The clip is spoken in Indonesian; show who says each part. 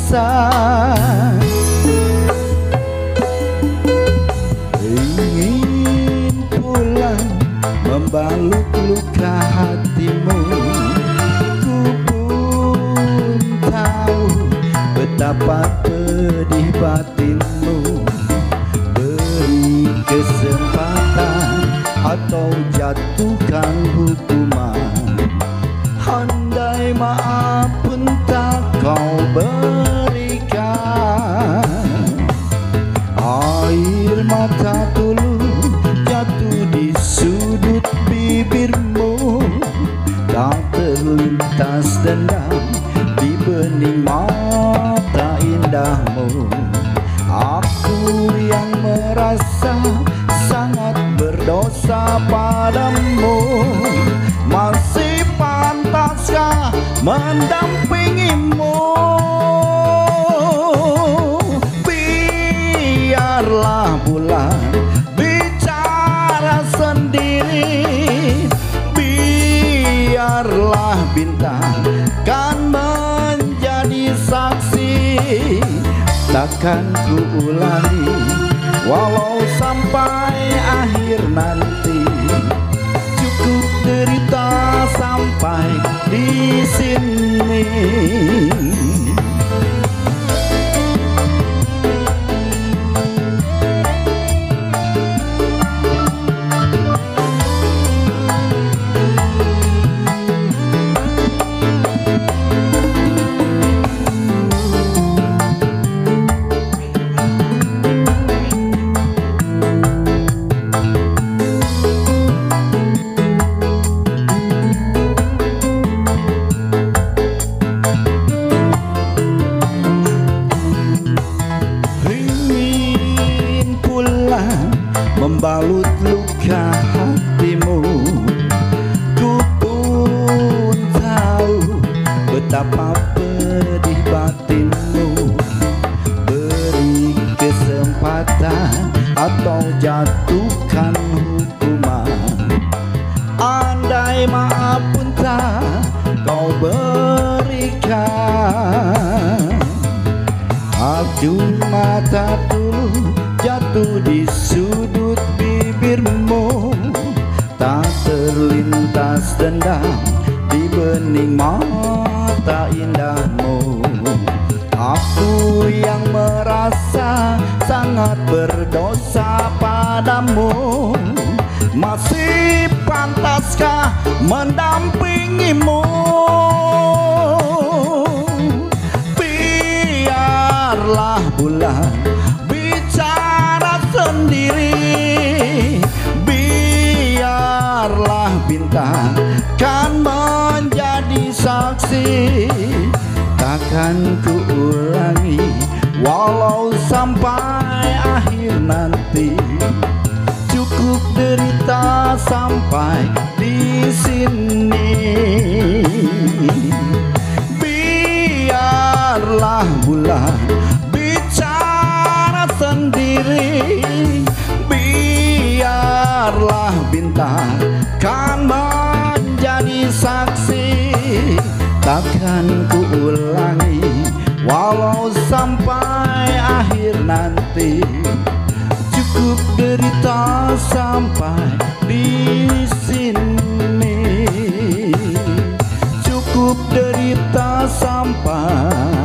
Speaker 1: merasa ingin pulang membalut luka hatimu. Ku pun tahu betapa pedih batinmu. Beri kesempatan atau jatuhkan hukuman. Andai maaf pun tak kau berikan. Air mata tulus jatuh di sudut bibirmu. Tak terlintas dendam di bening mata indahmu. Aku yang merasa sangat berdosa padamu. Masih pantaskah mendampingimu? Biarlah bulan bicara sendiri. Biarlah bintang kan menjadi saksi. Takkan ku ulangi walau sampai akhir nanti. Cukup derita sampai di sini. Membalut luka hatimu. Ku pun tahu betapa pedih batinmu. Beri kesempatan atau jatuhkan hukuman. Andai maaf pun tak kau berikan. Acung mata tulus jatuh di sudut bibirmu. Tak terlintas dendam di bening mata indahmu. Aku yang merasa sangat berdosa padamu. Masih pantaskah mendampingimu? Biarlah bulan bicara sendiri. Biarlah bintang kan menjadi saksi. Takkan ku ulangi walau sampai akhir nanti. Cukup derita sampai di sini. Biarlah bulan bicara sendiri. Biarlah bintang kan menjadi saksi. Takkan ku ulangi walau sampai akhir nanti. Cukup derita sampai di sini. Cukup derita sampai